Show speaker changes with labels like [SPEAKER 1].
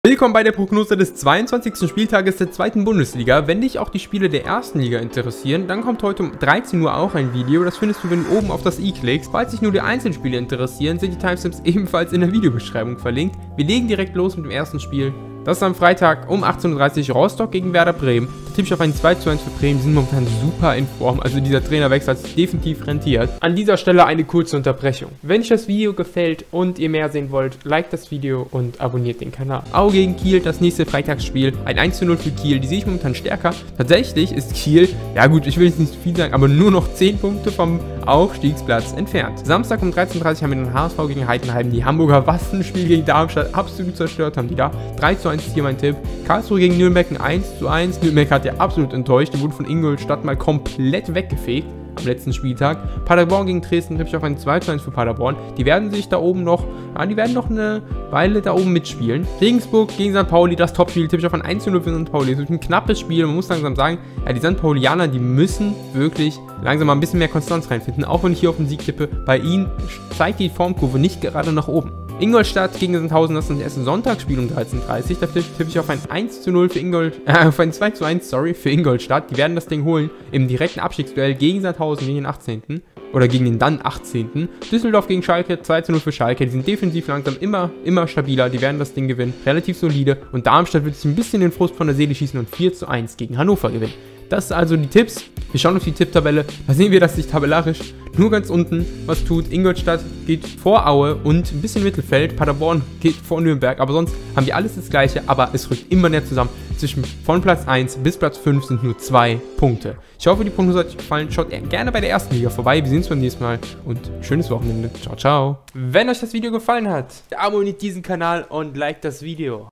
[SPEAKER 1] Willkommen bei der Prognose des 22. Spieltages der 2. Bundesliga. Wenn dich auch die Spiele der 1. Liga interessieren, dann kommt heute um 13 Uhr auch ein Video. Das findest du, wenn du oben auf das i klickst. Falls dich nur die Einzelspiele interessieren, sind die Timestamps ebenfalls in der Videobeschreibung verlinkt. Wir legen direkt los mit dem ersten Spiel. Das ist am Freitag um 18:30 Uhr Rostock gegen Werder Bremen. Da tippe ich auf einen 2:1 für Bremen. Die sind momentan super in Form. Also dieser Trainerwechsel hat sich definitiv rentiert. An dieser Stelle eine kurze Unterbrechung. Wenn euch das Video gefällt und ihr mehr sehen wollt, liked das Video und abonniert den Kanal. Au gegen Kiel, das nächste Freitagsspiel. Ein 1:0 für Kiel. Die sehe ich momentan stärker. Tatsächlich ist Kiel, ja gut, ich will jetzt nicht viel sagen, aber nur noch 10 Punkte vom Aufstiegsplatz entfernt. Samstag um 13:30 Uhr haben wir den HSV gegen Heidenheim. Die Hamburger, was ein Spiel gegen Darmstadt, absolut zerstört haben die da. 3:1 ist hier mein Tipp. Karlsruhe gegen Nürnberg ein 1:1. Nürnberg hat ja absolut enttäuscht. Die wurde von Ingolstadt mal komplett weggefegt am letzten Spieltag. Paderborn gegen Dresden tippe ich auf ein 2:1 für Paderborn. Die werden sich da oben noch, ja, die werden noch eine Weile da oben mitspielen. Regensburg gegen St. Pauli, das Topspiel, tippe ich auf ein 1:0 für St. Pauli. Es wird ein knappes Spiel. Man muss langsam sagen, ja, die St. Paulianer, die müssen wirklich langsam mal ein bisschen mehr Konstanz reinfinden. Auch wenn ich hier auf den Sieg tippe, bei ihnen zeigt die Formkurve nicht gerade nach oben. Ingolstadt gegen Sandhausen, das ist das erste Sonntagsspiel um 13:30 Uhr. Da tippe ich auf ein 1:0 für auf ein 2:1, sorry, für Ingolstadt. Die werden das Ding holen im direkten Abstiegsduell gegen Sandhausen, gegen den 18. Oder gegen den dann 18. Düsseldorf gegen Schalke, 2:0 für Schalke. Die sind defensiv langsam immer stabiler. Die werden das Ding gewinnen. Relativ solide. Und Darmstadt wird sich ein bisschen den Frust von der Seele schießen und 4:1 gegen Hannover gewinnen. Das sind also die Tipps. Wir schauen auf die Tipptabelle. Da sehen wir, dass sich tabellarisch nur ganz unten was tut. Ingolstadt geht vor Aue und ein bisschen Mittelfeld. Paderborn geht vor Nürnberg. Aber sonst haben wir alles das Gleiche. Aber es rückt immer näher zusammen. Von Platz 1 bis Platz 5 sind nur 2 Punkte. Ich hoffe, die Prognose hat euch gefallen. Schaut gerne bei der 1. Liga vorbei. Wir sehen uns beim nächsten Mal. Und schönes Wochenende. Ciao, ciao. Wenn euch das Video gefallen hat, abonniert diesen Kanal und liked das Video.